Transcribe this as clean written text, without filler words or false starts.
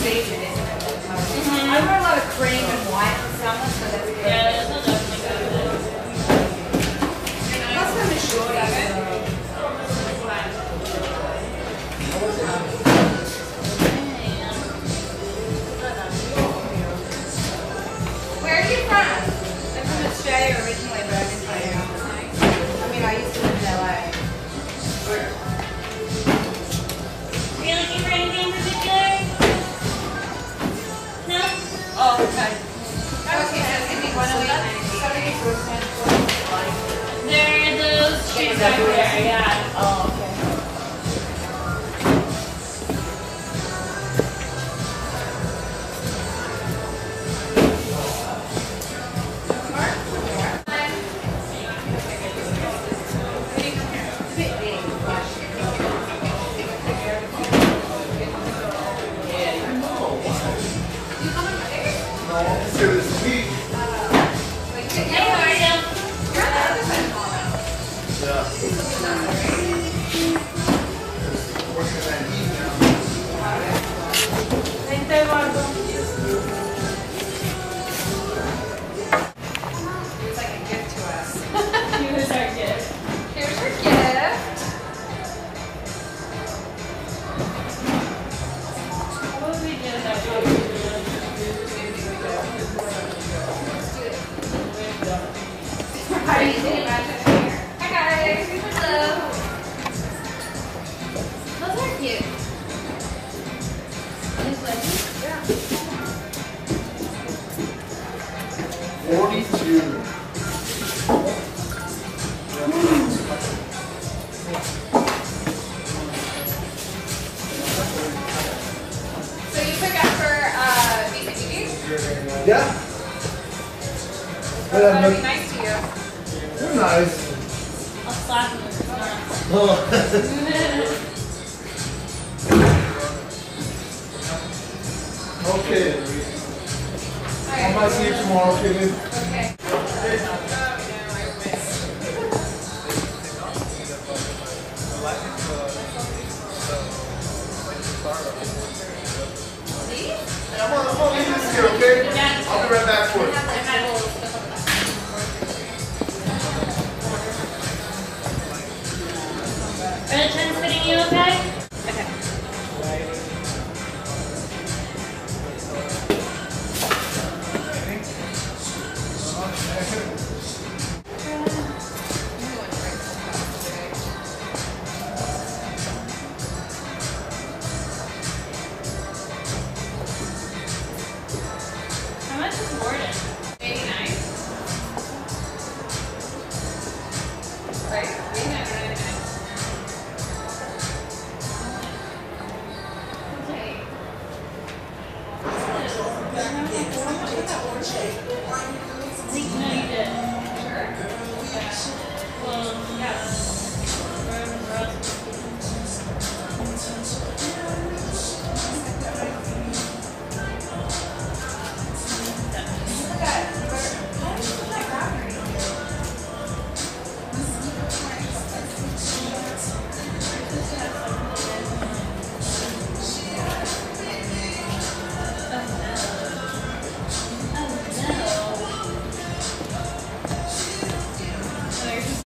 I wear a lot of cream and white and summer, so that's good. Yeah, that's not definitely good. Plus I'm a shorty, Where are you from? I'm from Australia originally, but I've been playing out the night. I mean, I used to live in LA. Are you looking for anything in particular? No? Oh, okay. Okay, so give me one of these. There are those shoes back there, yeah. Oh, okay. Yeah. That'd be nice to you. You're nice. I'll slap you with Oh. Okay. I might see you tomorrow, Kevin. Okay. I'm gonna leave this here, okay? I'll be right back for you.